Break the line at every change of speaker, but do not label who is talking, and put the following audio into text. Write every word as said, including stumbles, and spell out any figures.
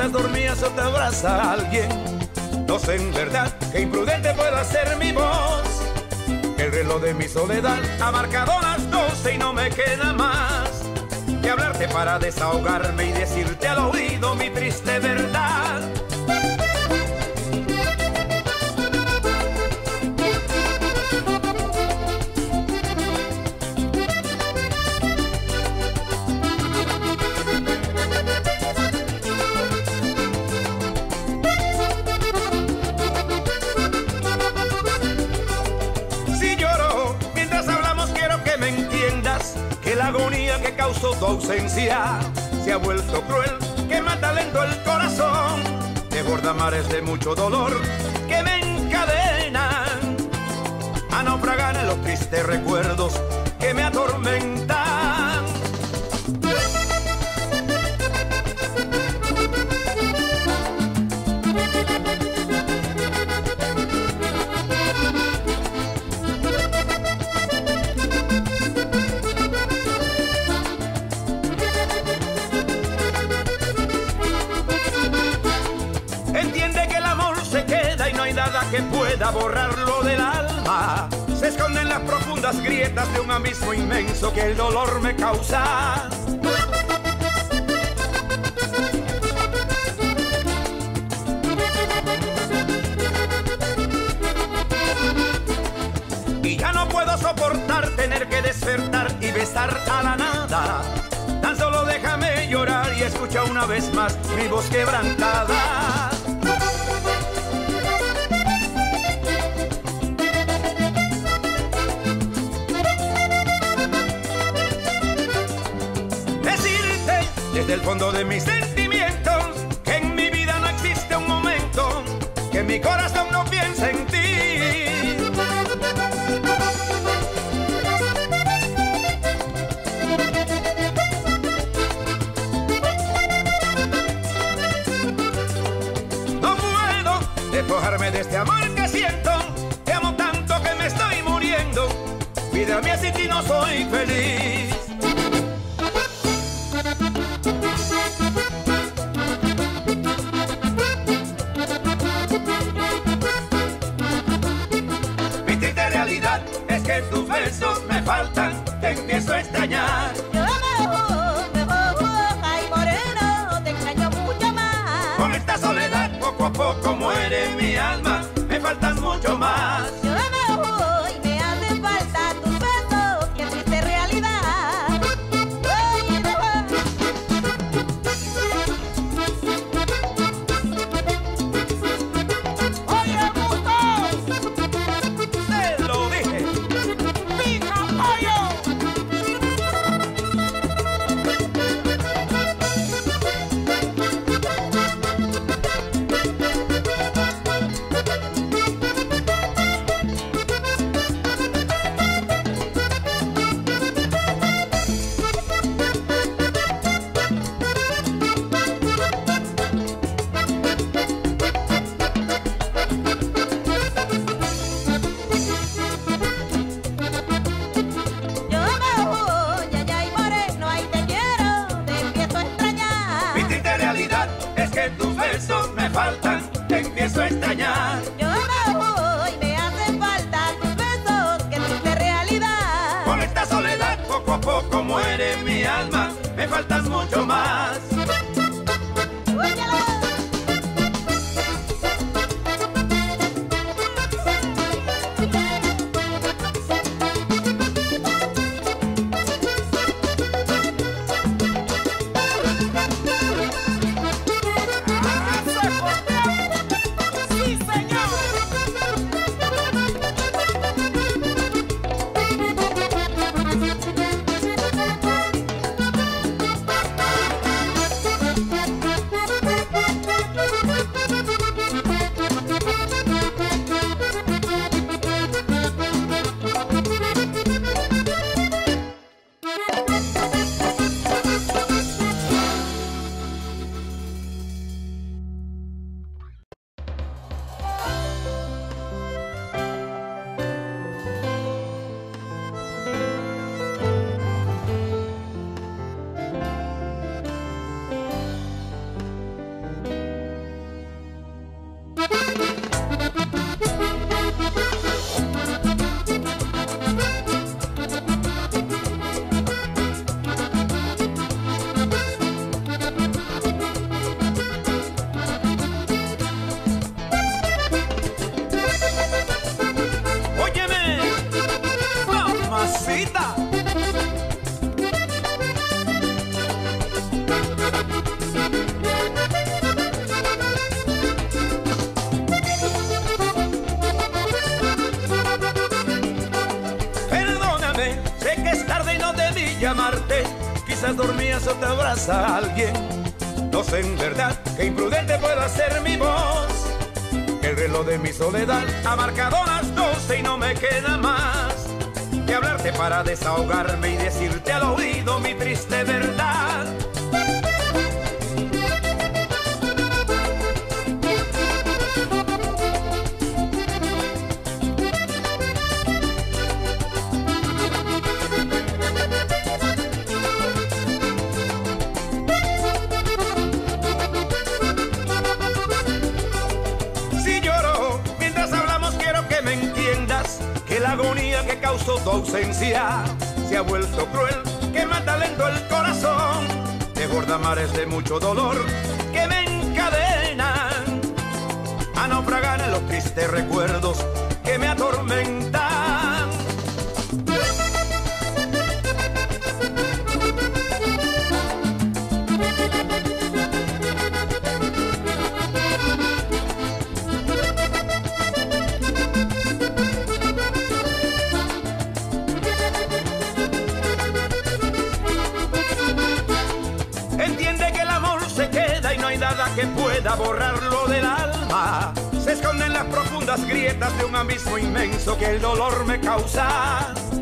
mientras dormías o te abraza alguien. No sé en verdad qué imprudente pueda ser mi voz. El reloj de mi soledad ha marcado las doce y no me queda más que hablarte para desahogarme y decirte al oído mi triste verdad. Que la agonía que causó tu ausencia se ha vuelto cruel, que mata lento el corazón, desborda mares de mucho dolor que me encadenan a naufragar en los tristes recuerdos que me atormentan. Que pueda borrarlo del alma, se esconde en las profundas grietas de un abismo inmenso que el dolor me causa. Y ya no puedo soportar tener que despertar y besar a la nada. Tan solo déjame llorar y escucha una vez más mi voz quebrantada. Desde el fondo de mis sentimientos, que en mi vida no existe un momento que mi corazón no piense en ti. No puedo despojarme de este amor que siento, te amo tanto que me estoy muriendo. Vida mía, sin ti no soy feliz. Es que tus besos me faltan, te empiezo a extrañar.
Yo me voy, me voy, ay moreno, te extraño mucho más.
Con esta soledad poco a poco muere mi alma, me faltan mucho más.
Yo me voy, me hacen falta tus besos, qué triste realidad. Voy, me voy. Oye, Gusto,
te lo dije. Tus besos me faltan, te empiezo a extrañar.
Yo me voy, me hacen falta tus besos, qué triste realidad.
Con esta soledad poco a poco muere mi alma, me faltan mucho más. mí llamarte, quizás dormías o te abraza alguien. No sé en verdad qué imprudente pueda ser mi voz, que el reloj de mi soledad ha marcado las doce y no me queda más que hablarte para desahogarme y decirte al oído mi triste verdad. La agonía que causó tu ausencia se ha vuelto cruel, que mata lento el corazón. Desborda mares de mucho dolor que me encadenan a naufragar en los tristes recuerdos que me atormentan. Entiende que el amor se queda y no hay nada que pueda borrarlo del alma. Se esconden las profundas grietas de un abismo inmenso que el dolor me causa.